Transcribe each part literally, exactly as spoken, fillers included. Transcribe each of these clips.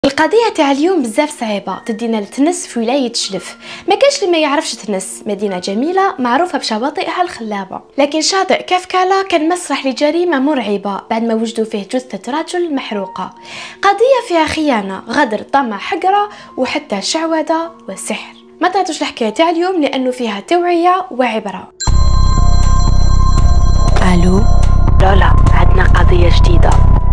القضيه تاع اليوم بزاف صعيبه، تدينا لتنس في ولايه شلف. ما كاش اللي ما يعرفش تنس، مدينه جميله معروفه بشواطئها الخلابه، لكن شاطئ كافكالا كان مسرح لجريمه مرعبه بعد ما وجدوا فيه جثه رجل محروقه. قضيه فيها خيانه، غدر، طمع، حقره، وحتى شعوذه وسحر. ما تعطوش الحكايه تاع اليوم لانه فيها توعيه وعبره. الو لولا، عندنا قضيه جديده.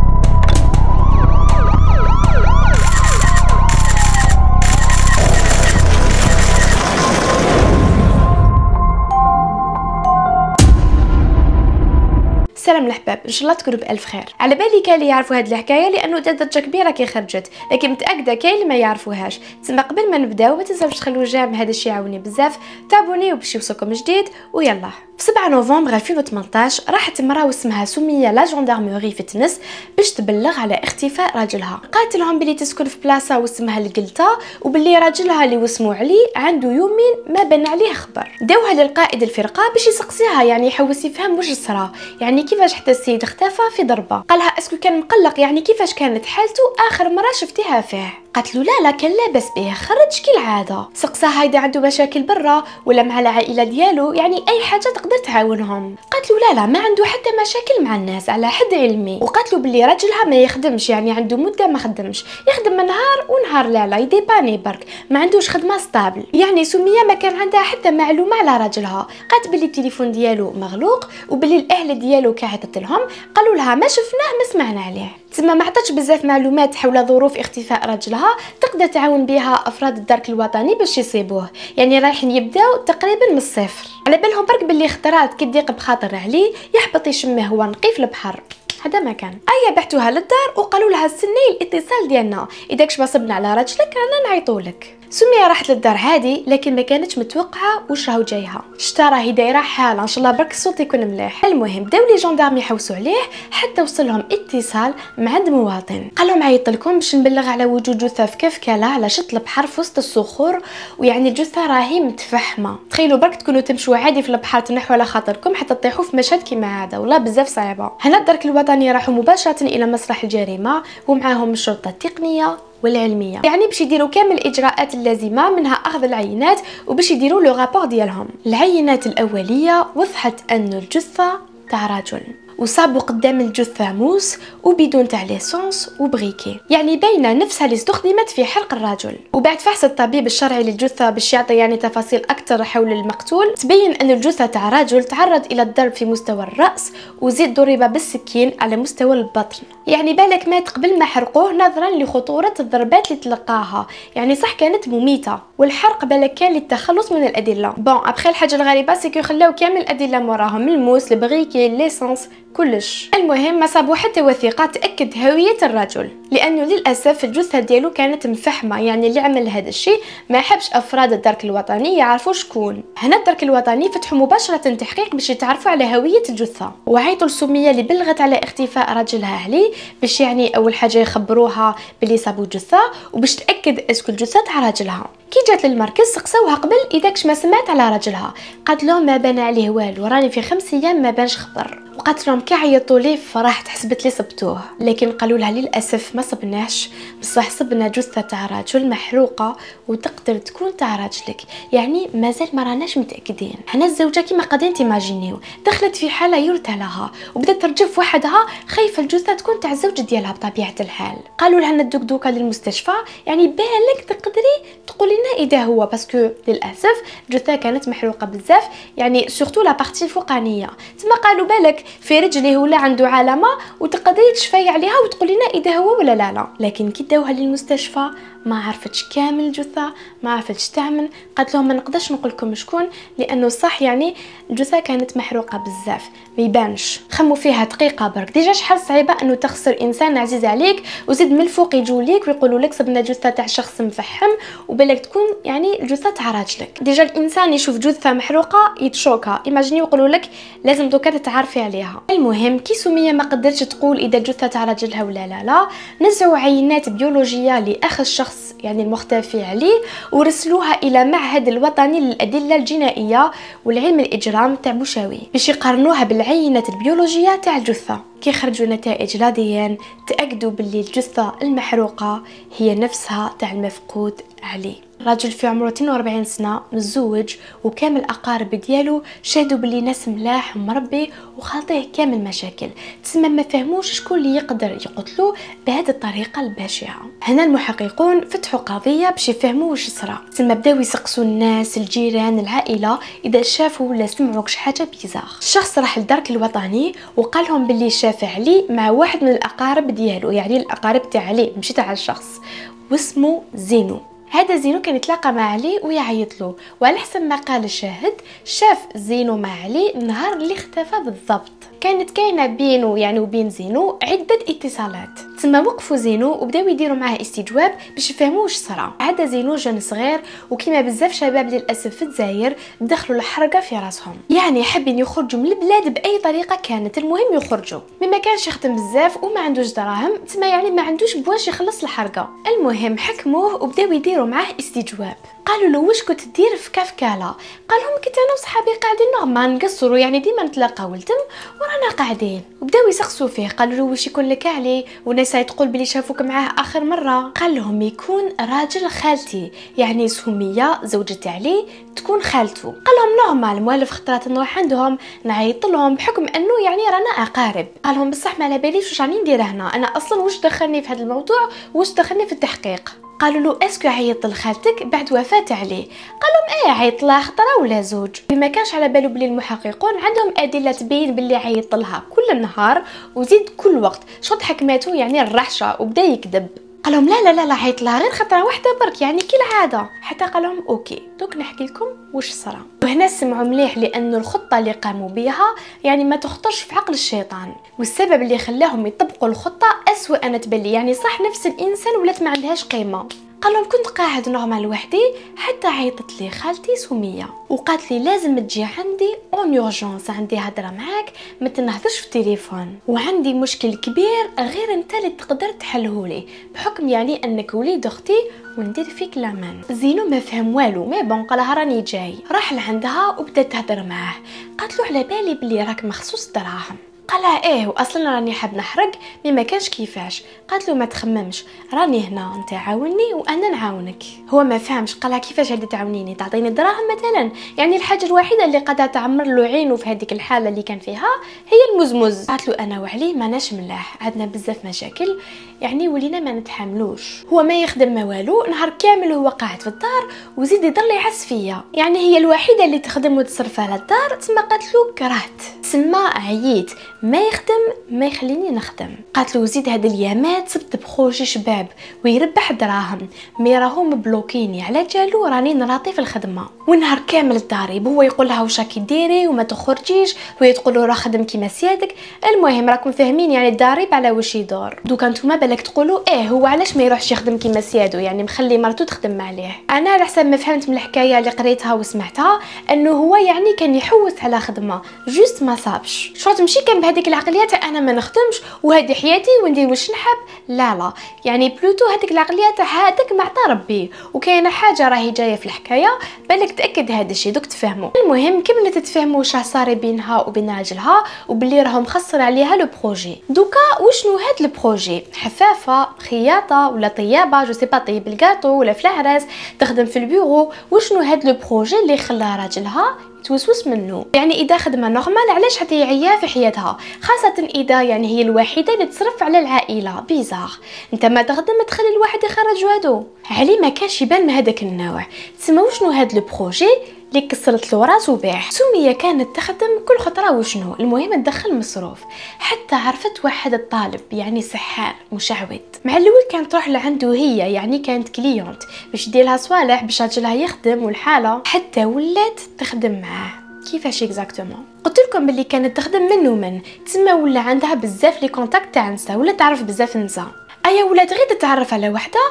سلام الحباب، ان شاء الله تكونوا بالف خير. على بالي كاين اللي يعرفوا هذه الحكايه لانه دات ضجه كبيره كي خرجت، لكن متاكده كاين اللي ما يعرفوهاش. تسمى قبل ما نبداو ما تنساوش تخلوا جيم، هذا الشيء يعاوني بزاف. تابونيو باش يوصلكم جديد، ويلا. في سبعة نوفمبر ألفين وثمنطاش راحت امراه اسمها سميه لا جندرموري في تونس باش تبلغ على اختفاء راجلها. قالت لهم بلي تسكن في بلاصه واسمها القلطه، وبلي راجلها اللي واسمو علي عنده يومين ما بان عليه خبر. داوها للقائد الفرقه باش يسقسيها، يعني يحوس يفهم واش صرا، يعني كيفاش حتى السيد اختفى في ضربه. قالها اسكو كان مقلق، يعني كيفاش كانت حالته اخر مره شفتيها فيه. قالت له لا لا كان لاباس به، خرج كي العاده. سقساها اذا عنده مشاكل برا ولا مع العائله ديالو، يعني اي حاجه تقدر تعاونهم. قالت له لا لا ما عنده حتى مشاكل مع الناس على حد علمي. وقالت له بلي راجلها ما يخدمش، يعني عنده مده ما خدمش، يخدم نهار ونهار لا لا يديباني برك، ما عندوش خدمه ستابل. يعني سميه ما كان عندها حتى معلومه على راجلها. قالت بلي التليفون ديالو مغلوق، وبلي الاهل ديالو كعثت لهم قالوا لها ما شفناه ما سمعنا عليه. تما ما عطاتش بزاف معلومات حول ظروف اختفاء راجلها تقدر تعاون بها افراد الدرك الوطني باش يصيبوه، يعني رايحين يبداو تقريبا من الصفر. على بالهم برك باللي خطرات كي تضيق بخاطر عليه يحبط يشمه هو نقي في البحر. هذا ما كان. ايا بعتوها للدار وقالوا لها استني الاتصال ديالنا، اذا كش صبنا على راجلك رانا نعيطولك. سميه راحت للدار هادي، لكن ما كانتش متوقعه واش راهو جايها. شتا راهي دايره حاله، ان شاء الله برك الصوت يكون مليح. المهم داو لي جندارم يحوسوا عليه حتى وصل لهم اتصال مع عند مواطن، قال لهم عيط لكم باش نبلغ على وجود جثه في كافكالا على شط البحر في وسط الصخور، ويعني الجثه راهي متفحمه. تخيلوا برك تكونوا تمشوا عادي في البحر تنحوا على خاطركم حتى تطيحوا في مشهد كيما هذا، والله بزاف صعيبه. هنا الدرك الوطني راحوا مباشره الى مسرح الجريمه ومعاهم الشرطه التقنيه والعلميه، يعني باش يديروا كامل الاجراءات اللازمه، منها اخذ العينات وباش يديروا لو رابور ديالهم. العينات الاوليه وضحت ان الجثه تاع رجل، وصابوا قدام الجثه موس وبدون تاع ليسونس وبريكي، يعني باينه نفسها اللي استخدمت في حرق الرجل. وبعد فحص الطبيب الشرعي للجثه باش يعطي يعني تفاصيل اكثر حول المقتول، تبين ان الجثه تاع رجل تعرض الى الضرب في مستوى الراس وزيد ضرب بالسكين على مستوى البطن، يعني بالك مات قبل ما حرقوه نظرا لخطوره الضربات اللي تلقاها، يعني صح كانت مميته. والحرق بالك كان للتخلص من الادله. بون ابخي الحاجه الغريبه سيكو خلاو كامل الادله موراهم، الموس، البريكي، الليسانس، كلش. المهم ما صابوا حتى وثيقه تاكد هويه الرجل، لانه للاسف الجثه ديالو كانت مفحمه، يعني اللي عمل هذا الشيء ما حبش افراد الدرك الوطني يعرفوا شكون. هنا الدرك الوطني فتحوا مباشره تحقيق باش يتعرفوا على هويه الجثه، وعيطوا لسميه اللي بلغت على اختفاء رجلها علي باش يعني اول حاجه يخبروها باللي صابوا جثه وباش تاكد اسكو الجثه تاع راجلها. كي جات للمركز سقسوها قبل اذا كش ما سمعت على راجلها، قالت لهم ما بان عليه والو، راني في خمس ايام ما بانش خبر. وقالت لهم كي عيطوا لي فرحت حسبت لي صبتوه، لكن قالوا لها للاسف ما صبناش، بصح صبنا جثه تاع رجل محروقه وتقدر تكون تاع راجلك، يعني مازال ما راناش متاكدين. هنا الزوجه كيما قادرين تيماجينيو دخلت في حاله يرثى لها وبدات ترجف وحدها خايفه الجثه تكون تاع الزوج ديالها بطبيعه الحال. قالوا لها ندوك دوكا للمستشفى، يعني بالك تقدري تقولي لنا اذا هو، باسكو للاسف الجثه كانت محروقه بزاف، يعني سورتو لا بارتي الفوقانيه. تما قالوا بالك في رجليه ولا عنده علامه وتقدري تشفاي عليها وتقولي لنا اذا هو ولا لا لا. لكن كي داوها للمستشفى ما عرفتش كامل الجثه، ما عرفتش تعمل. قالت لهم ما نقدرش نقول لكم شكون، لانه صح يعني الجثه كانت محروقه بزاف ما يبانش. خموا فيها دقيقه برك، ديجا شحال صعيبه انه تخسر انسان عزيز عليك وزيد من الفوق يجوا ليك ويقولوا لك صبنا جثه تاع شخص مفحم وبالك تكون يعني الجثه تاع راجلك. ديجا الانسان يشوف جثه محروقه يتشوكا، ايماجيني يقولوا لك لازم دوكا تتعرفي عليها. المهم كي سميه ما قدرتش تقول اذا الجثه تاع راجلها ولا لا لا، نزعوا عينات بيولوجيه لاخ الشخص يعني المختفي عليه ورسلوها الى معهد الوطني للادله الجنائيه والعلم الاجرام تاع بوشاوي باش يقارنوها بالعينات البيولوجيه تاع الجثه. كي خرجوا نتائج راديان تأكدوا باللي الجثة المحروقة هي نفسها تاع المفقود علي. راجل في عمره اثنين وأربعين سنة متزوج وكامل الأقارب ديالو شاهدوا باللي ناس ملاح ومربي وخاطيه كامل مشاكل، تسمى ما فهموش شكون اللي يقدر يقتلوه بهذه الطريقة البشعة. هنا المحققون فتحوا قضية باش يفهموا واش صرا، تسمى بداو يسقسوا الناس الجيران العائلة إذا شافوا ولا سمعوا شي حاجة بيزار. الشخص راح للدرك الوطني وقال لهم باللي شاف علي مع واحد من الأقارب ديالو، يعني الأقارب تاع علي ماشي تاع الشخص، واسمه زينو. هذا زينو كان يتلاقى مع علي ويعيط له، وعلى حسب ما قال الشاهد شاف زينو مع علي النهار اللي اختفى بالضبط. كانت كاينه بينه يعني وبين زينو عده اتصالات، تما وقفوا زينو وبداو يديروا معاه استجواب باش يفهموا واش صرا. هذا زينو جن صغير وكيما بزاف شباب للاسف في الجزائر دخلوا الحرقه في راسهم، يعني حابين يخرجوا من البلاد باي طريقه كانت، المهم يخرجوا. مي ما كانش يخدم بزاف وما عندوش دراهم، تما يعني ما عندوش بواش يخلص الحرقه. المهم حكموه وبداو يديروا معاه استجواب. قالوا له واش كنت دير في كافكالا؟ قال لهم كنت انا وصحابي قاعدين نورمال نقصروا، يعني ديما نتلاقاو لتم ورانا قاعدين. وبداو يسقسوا فيه، قالوا له واش يكون لك علي وناس تقول بلي شافوك معاه اخر مره؟ قال لهم يكون راجل خالتي، يعني سميه زوجة علي تكون خالته. قال لهم نورمال موالف خطرات نروح عندهم نعيط لهم بحكم انه يعني رانا اقارب. قال لهم بصح ما على باليش واش راني ندير هنا، انا اصلا واش دخلني في هذا الموضوع واش دخلني في التحقيق. قالوا له اسكو عيط لخالتك بعد وفاه عليه؟ قال لهم ايه عيط لها خطره ولا زوج. ما كانش على باله بلي المحققون عندهم ادله تبين بلي عيط لها كل النهار وزيد كل وقت، شرط حكماته يعني الرحشه وبدا يكذب. قال لهم لا لا لا لا عيط لها غير خطره واحده برك يعني كالعاده، حتى قال لهم اوكي دوك نحكي لكم واش صرا. وهنا سمعوا مليح لانه الخطه اللي قاموا بها يعني ما تخطرش في عقل الشيطان، والسبب اللي خلاهم يطبقوا الخطه اسوء انا تبلي، يعني صح نفس الانسان ولات ما عندهاش قيمه. قال لهم كنت قاعد نورمال وحدي حتى عيطت لي خالتي سميه وقالت لي لازم تجي عندي اون اورجونس، عندي هضره معاك ما تنهضرش في التليفون وعندي مشكل كبير غير انت اللي تقدر تحلهولي بحكم يعني انك وليد اختي وندير فيك لامان. زينو ما فهم والو، مي بون قالها راني جاي. راح لعندها وبدات تهضر معاه، قالت له على بالي بلي راك مخصوص دراهم. قالها ايه واصلا راني حاب نحرق مي ما كانش كيفاش. قالت له ما تخممش راني هنا انت عاوني وانا نعاونك. هو ما فهمش، قالها كيفاش هادي تعاونيني تعطيني دراهم مثلا؟ يعني الحاجه الوحيده اللي قادره تعمر له عينه في هذيك الحاله اللي كان فيها هي المزمز. قالت له انا وعلي ماناش ملاح، عندنا بزاف مشاكل يعني ولينا ما نتحملوش. هو ما يخدم ما والو، نهار كامل هو قاعد في الدار وزيد يضل يعس فيا، يعني هي الوحيده اللي تخدم وتصرف على الدار. تما قالت له كرهت، تسمى عييت ما يخدم ما يخليني نخدم. قالت له زيد هاد اليامات صبت بخوجي شباب ويربح دراهم مي راهم بلوكيني على جالو راني نراطي في الخدمه، والنهار كامل الضارب. هو يقول لها واش راكي ديري وما تخرجيش، وهي تقول له راه خدم كيما سيادك. المهم راكم فاهمين يعني الضارب على واش يدور. دوكا نتوما بالك تقولوا ايه هو علاش ما يروحش يخدم كيما سيادو، يعني مخلي مرته تخدم عليه. انا على حسب ما فهمت من الحكايه اللي قريتها وسمعتها انه هو يعني كان يحوس على خدمه جوست ما صابش. شرط مشي كان بهذيك العقليه انا ما نخدمش وهذه حياتي وندير واش نحب، لا لا يعني بلوتو هذيك العقليه تاع هذاك معطى ربي. وكاينه حاجه راهي جايه في الحكايه بالك تاكد هذا الشيء دوك تفهموا. المهم كملت تتفهموا واش صار بينها وبين راجلها وباللي راهم مخسر عليها لو بروجي. دوكا وشنو هاد البروجي؟ حفافه خياطه ولا طيابه جو سي با، طيب الكاطو ولا في العراس تخدم في البيرو. وشنو هاد لو بروجي اللي خلى راجلها توسوس منه؟ يعني اذا خدمه نورمال علاش حتى يعيا في حياتها، خاصه اذا يعني هي الوحيده اللي تصرف على العائله. بيزار انت ما تخدم تخلي الواحد يخرج وادو. علي ما كانش يبان من هذاك النوع. تسمى وشنو هاد لو بروجي اللي كسرت له راس وباع. سميه كانت تخدم كل خطره وشنو المهم تدخل مصروف، حتى عرفت واحد الطالب يعني سحار مشعوذ. مع الاول كانت تروح لعنده هي يعني كانت كليونت باش دير لها صوالح باش راجلها يخدم والحاله، حتى ولات تخدم معاه. كيفاش اكزاكتومون؟ قلت لكم باللي كانت تخدم من ومن، تسمى ولا عندها بزاف لي كونتاكت تاع نسا ولا تعرف بزاف نسا. ايا ولات غير تتعرف على وحده تعرف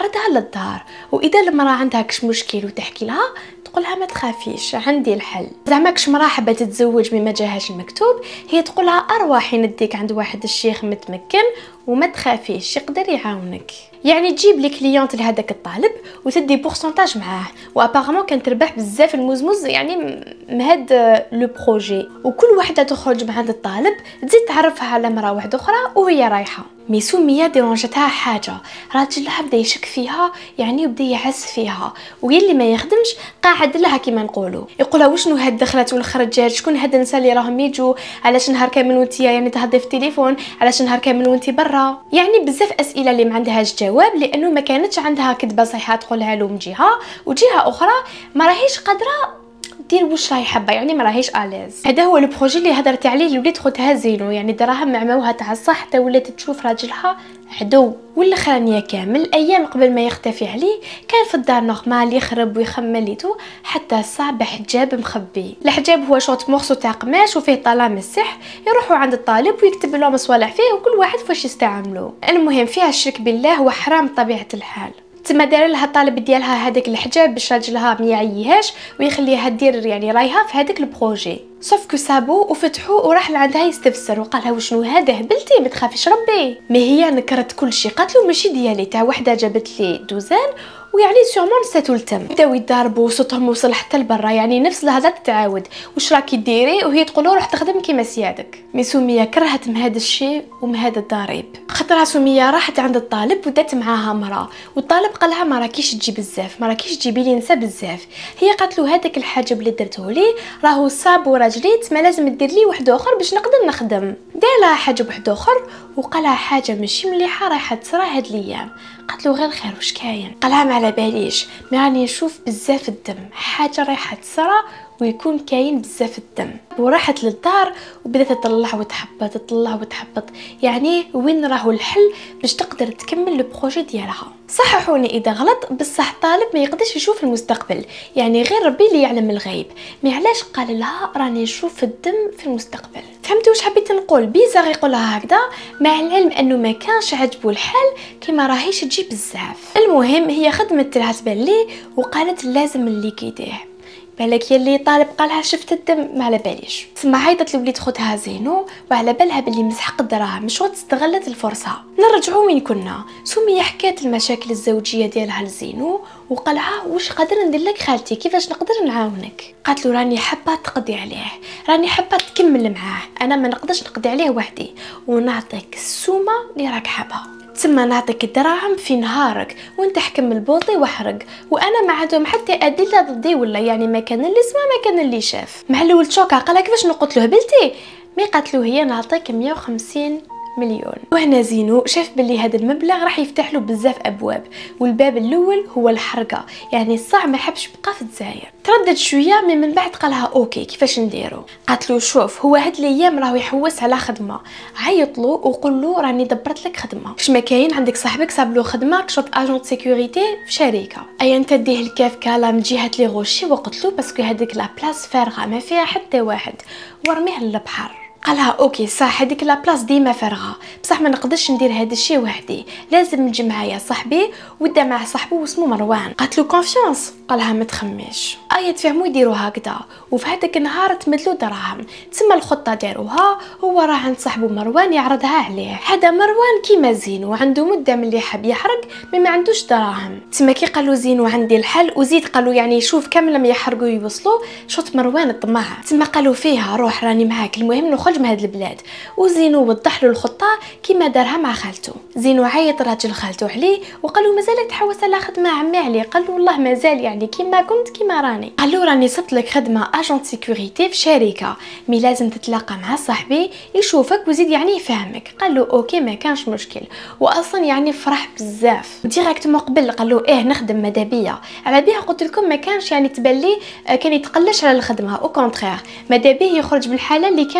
تعرضها للدار، واذا المراه عندها كش مشكل وتحكي لها تقولها ما تخافيش عندي الحل. زعما كش مراه حابه تتزوج مما جاهاش المكتوب، هي تقولها ارواحي نديك عند واحد الشيخ متمكن وما تخافيش يقدر يعاونك. يعني تجيب لي كليونت لهذاك الطالب وتدي بورسونتاج معاه، وابارامون كان تربح بزاف المزمز يعني من هاد لو بروجي. وكل وحده تخرج مع هذا الطالب تزيد تعرفها على مراه واحده اخرى وهي رايحه. مي سمية ديرونجتها حاجه، راجلها بدا يشك فيها يعني وبدا يعز فيها، ويلي ما يخدمش قاعد لها كيما نقولوا، يقولها وشنو هاد دخلت والخرجات، شكون هاد النساء اللي راهم يجوا، علاش نهار كامل وانت يعني تهضري في التليفون، علاش نهار كامل وانت برا. يعني بزاف اسئله اللي ما عندهاش جواب، لانه ما كانتش عندها كذبه صحيحه تقولها له من جهه، وجهه اخرى ما راهيش قادره دير واش راهي حابه، يعني ما راهيش اليز. هذا هو البروجي اللي هضرت عليه اللي وليت خوتها زينو، يعني دراهم معماوها تاع الصح حتى ولات تشوف راجلها عدو. والاخرانيه كامل ايام قبل ما يختفي عليه كان في الدار نورمال يخرب ويخمليتو، حتى الصعب حجاب مخبي. الحجاب هو شوط مورسو تاع قماش وفيه طلام السح، يروحوا عند الطالب ويكتب لهم مصالح فيه وكل واحد فاش يستعملوا. المهم فيها الشرك بالله وحرام بطبيعه الحال. تما دار لها الطالب ديالها هذاك الحجاب باش راجلها ما يعيهاش ويخليها دير يعني رايها في هذاك البروجي. صوف كو سابو وفتحوه وراح لعندها يستفسر وقالها وشنو هذا هبلتي ما تخافيش ربي. ما هي نكرت كل شيء، قالت له ماشي ديالي، تاع وحده جابت لي دوزان ويعني سيرمون نساتو التم. بداو يضاربوا صوتهم وصل حتى لبرا، يعني نفس الهضره تتعاود، واش راكي ديري وهي تقول له روح تخدم كيما سيادك. مي سميه كرهت من هذا الشيء ومن هذا الضريب. خطرها سميه راحت عند الطالب ودات معاها مرا، والطالب قالها ما راكيش تجي بزاف، ما راكيش تجيبي لي نساء بزاف. هي قالت له هذاك الحاجب اللي درته لي راهو صاب وراجليت، ما لازم دير لي واحد اخر باش نقدر نخدم. دار لها حاجب واحد اخر وقالها حاجه ماشي مليحه رايحه تصرا هاد الايام. قالت له غير خير واش كاين؟ قالها ما على باليش، ما راني نشوف بزاف الدم، حاجه رايحه تصرا ويكون كاين بزاف الدم. وراحت للدار وبدات تطلع وتحبط تطلع وتحبط، يعني وين راهو الحل باش تقدر تكمل البروجي ديالها. صححوني اذا غلط، بصح الطالب ما يقدرش يشوف المستقبل، يعني غير ربي اللي يعلم الغيب. مي علاش قال لها راني نشوف الدم في المستقبل؟ فهمتوا واش حبيت نقول؟ بيزار يقولها هكذا مع العلم انه ما كانش عجبو الحال كيما راهيش تجي بزاف. المهم هي خدمت لها تبان ليه وقالت لازم نليكيديه. بالك يلي طالب قالها شفت الدم ما على باليش. تسمى عيطت لوليد خوتها زينو وعلى بالها باللي مسحق الدراهم، شو استغلت الفرصه. نرجعوا وين كنا. سميه حكات المشاكل الزوجيه ديالها لزينو وقالها واش قادر ندير لك خالتي، كيفاش نقدر نعاونك. قالت له راني حابه تقضي عليه، راني حابه تكمل معاه، انا ما نقدرش نقضي عليه وحدي، ونعطيك السومه اللي راك حابها. تما نعطيك الدراهم في نهارك وانت حكم البوطي واحرق، وانا ما عندهم حتى ادله ضدي ولا يعني ما كان اللي سمع ما كان اللي شاف. مع الاول شوكا قالها كيفاش نقتلو هبلتي، مي قالت له هي نعطيك مية وخمسين مليون. وهنا زينو شاف باللي هذا المبلغ راح يفتح له بزاف ابواب، والباب الاول هو الحرقه، يعني الصاع ما حبش بقى في الجزائر. تردد شويه من من بعد قالها اوكي كيفاش نديرو. قالت له شوف هو هاد الايام راهو يحوس على خدمه، عيط له وقول له راني دبرت لك خدمه، كش ما كاين عندك صاحبك صاب له خدمه كشوط اجون سيكوريتي في شركه، ايا انت ديه الكاف كالا من جهه لي غوشي وقلت له باسكو هذيك لا بلاص فارغه ما فيها حتى واحد ورميه للبحر. قالها اوكي صح هذيك لا بلاص ديما فارغه، بصح ما نقدرش ندير هذا الشيء وحدي، لازم نجي معايا صاحبي ودا مع صاحبه واسمه مروان. قالت له كونفيونس، قالها ما تخميش ايا تفهموا يديروا هكذا. وفي هذاك النهار تمدلوا دراهم، تسمى الخطه داروها، هو راه عند صاحبه مروان يعرضها عليه. هذا مروان كيما زينو عنده مده من اللي حاب يحرق مي ما عندوش دراهم. تسمى كي قالوا زينو عندي الحل وزيد قالوا يعني شوف كامل لما يحرقوا يوصلوا شوط مروان الطماع. تسمى قالوا فيها روح راني معاك، المهم نخرج من هاد البلاد. وزينو وضح له الخطه كيما دارها مع خالته. زينو عيط راجل خالته عليه وقال له مازالك تحوس على خدمه عمي علي، قال له والله مازال يعني كيما كنت كيما راني. قال له راني صبت لك خدمه اجون سيكوريتي في شركه، مي لازم تتلاقى مع صاحبي يشوفك وزيد يعني يفهمك. قال له اوكي ما كانش مشكل، واصلا يعني فرح بزاف ديريكتومون قبل قال له ايه نخدم مدابيه. على بها قلت لكم ما كانش يعني تبان لي كان يتقلش على الخدمه، او كونترير مدابيه يخرج بالحاله اللي كان فيها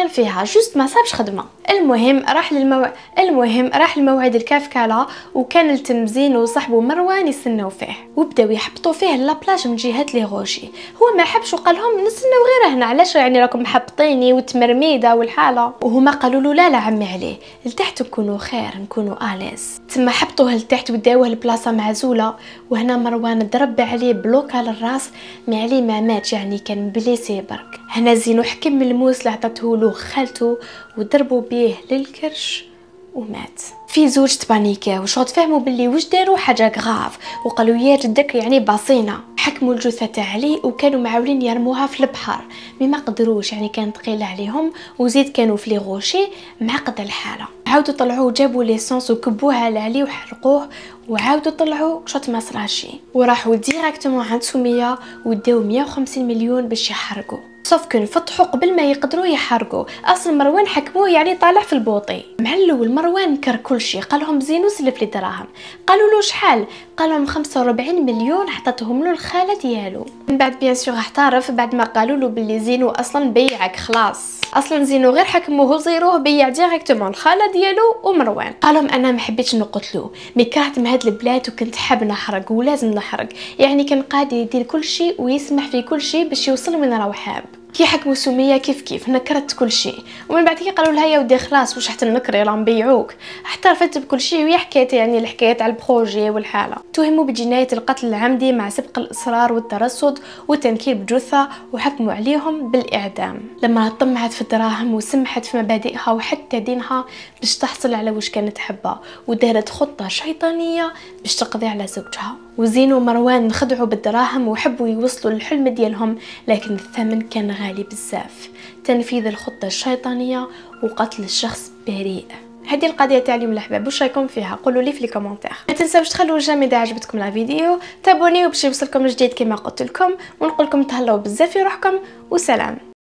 فوالا جوست ما صابش خدمه. المهم راح للمو... المهم راح لموعد الكافكالا، وكان التمزين وصاحبه مروان يستناو فيه وبداو يحبطوا فيه لابلاج من جهه لي غوشي. هو ما حبش وقال لهم نستناو غير هنا، علاش يعني راكم محبطيني وتمرميده والحاله. وهما قالوا له لا لا عمي عليه لتحت نكونوا خير نكونوا اليز. تما حبطوه لتحت وداوه لبلاصه معزوله، وهنا مروان ضرب عليه بلوك على الراس مي عليه ما مات يعني كان بليسي برك. هنا زينو حكم الموس اللي عطاته له خالته وضربوا بيه للكرش ومات. في زوج تبانيكاو وشغل تفهموا باللي واش داروا حاجه غاف، وقالوا يا جدك يعني باصينا. حكموا الجثه تاع علي وكانوا معاولين يرموها في البحر مي ما قدروش يعني كانت ثقيله عليهم، وزيد كانوا في لي غوشي معقده الحاله. عاودوا طلعوه جابوا ليسونس وكبوها على علي وحرقوه، وعاودوا طلعوا شوت ما صراشي وراحوا ديريكتومون عند سميه وداو مية وخمسين مليون باش يحرقوا. صوف كون فتحوا قبل ما يقدروا يحرقوا. اصلا مروان حكموه يعني طالع في البوطي. مع الاول مروان كر كل شيء، قال لهم زينو سلف لي دراهم. قالوا له شحال؟ قال لهم خمسة وأربعين مليون عطاتهم له الخاله ديالو. من بعد بيان سور احترف بعد ما قالوا له باللي زينو اصلا بيعك خلاص. اصلا زينو غير حكموه زيروه بيع ديريكتومون الخاله ديالو ومروان. قال لهم انا ما حبيتش نقتلو مي كرهت من هاد البلاد وكنت حاب نحرق ولازم نحرق، يعني كان قادر يدير كل شيء ويسمح في كل شيء باش يوصل وين راه حاب. كي حكموا سميه كيف كيف نكرت كل شيء، ومن بعد كي قالوا لها يا ودي خلاص واش حتى نكري راه نبيعوك، احترفت بكل شيء وهي حكيت يعني الحكايات على البروجي والحاله. تهموا بجنايه القتل العمدي مع سبق الاصرار والترصد والتنكيل بجثه، وحكموا عليهم بالاعدام. لما طمعت في الدراهم وسمحت في مبادئها وحتى دينها باش تحصل على واش كانت حبه، ودارت خطه شيطانيه باش تقضي على زوجها. وزين ومروان خدعوا بالدراهم وحبوا يوصلوا للحلم ديالهم، لكن الثمن كان غالي بزاف. تنفيذ الخطه الشيطانيه وقتل الشخص بريء. هذه القضيه تاع اليوم الاحباب، واش رايكم فيها؟ قولوا لي في لي كومونتير. ما تنساوش تخلوا جيم اذا عجبتكم لا فيديو، تابونيو باش يوصلكم جديد كما قلت لكم، ونقول لكم تهلاو بزاف في روحكم وسلام.